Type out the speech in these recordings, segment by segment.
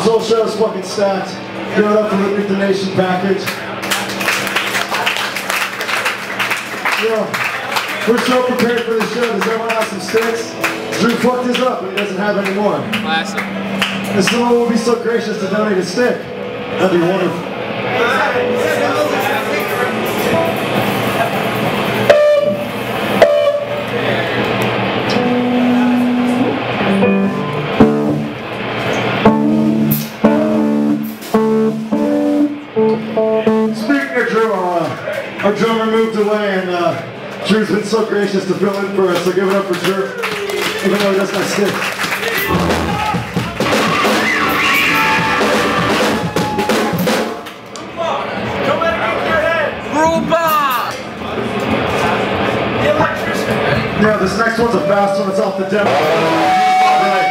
whole show's fucking stacked. Give it up for the Nuke the Nation package. Yeah, we're so prepared for this show. Does everyone have some sticks? Drew fucked his up, but he doesn't have any more. Classic. If someone will be so gracious to donate a stick, that'd be wonderful. Speaking of Drew, our drummer moved away, and Drew's been so gracious to fill in for us, so give it up for Drew, even though he doesn't have sticks. Yeah, this next one's a fast one. It's off the demo. Right.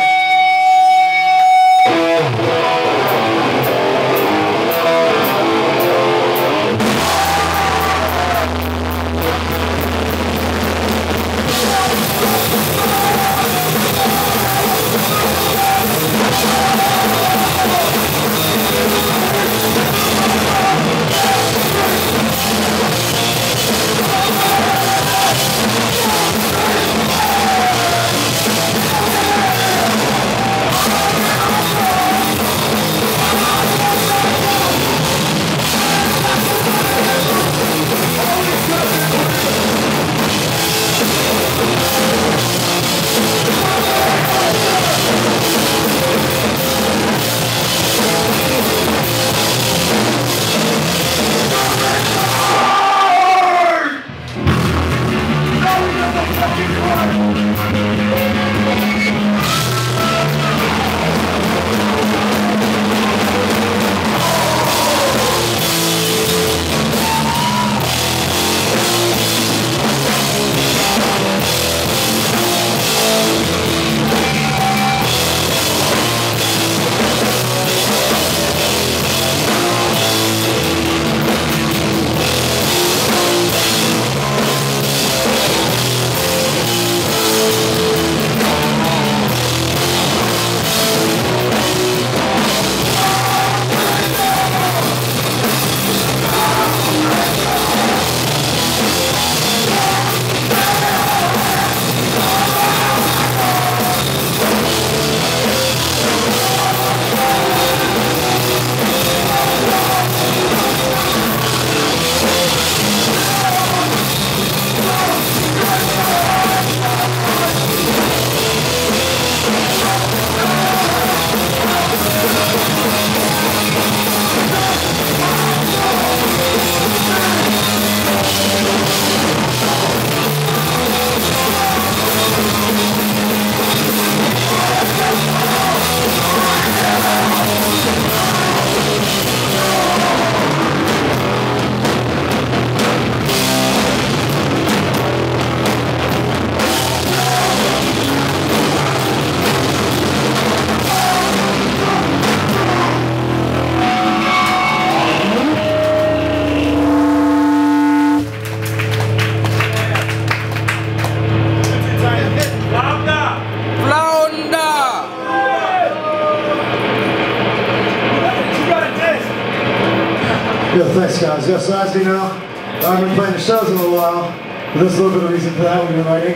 Yeah, thanks guys. Yes, so as you know, I've been playing the shows in a little while, but there's a little bit of reason for that we've been writing.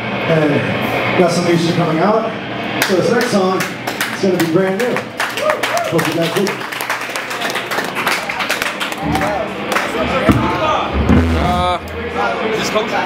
And got some new shit coming out. So this next song is going to be brand new. Hope you guys dig it. Just coach.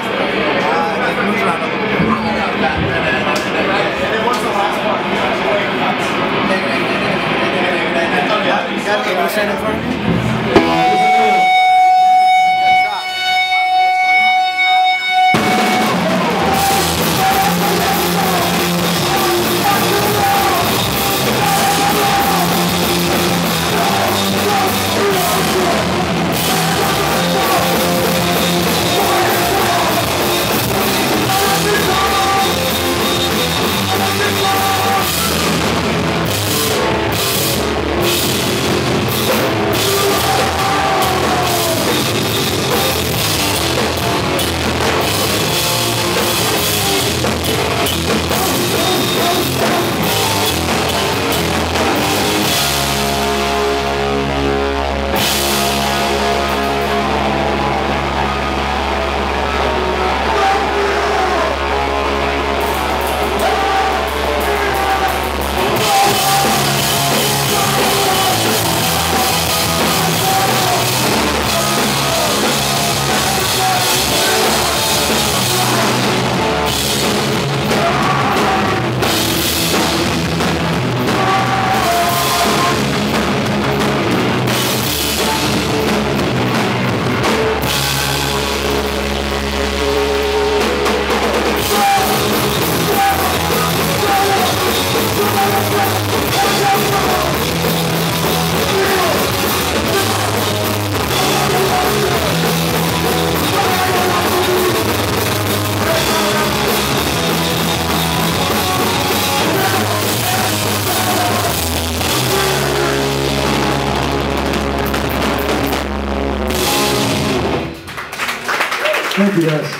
Thank you guys.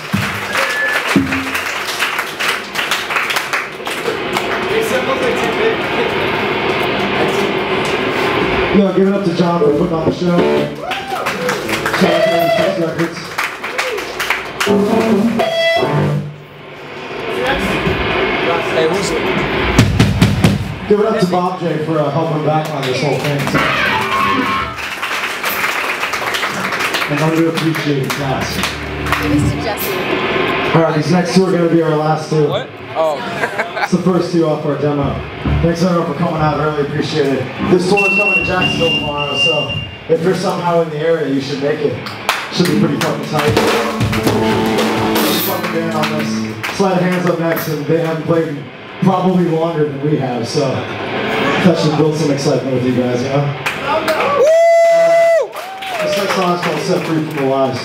Yo, give it up to John for putting on the show. Records. Hey, who's it? Give it up to Bob J for helping back on this whole thing. And underappreciated class. Mr. Jesse. Alright, these next two are going to be our last two. What? Oh. It's the first two off our demo. Thanks everyone for coming out, really appreciate it. This tour is coming to Jacksonville tomorrow, so if you're somehow in the area, you should make it. Should be pretty fucking tight. Fucking band on this. Slide Hands up next, and they haven't played probably longer than we have, so that should build some excitement with you guys, you know? This next song is called Set Free from the Lies.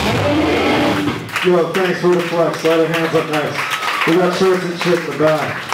Yo, thanks for the flex. Slide Hands up next. We got shirts and shit in the back.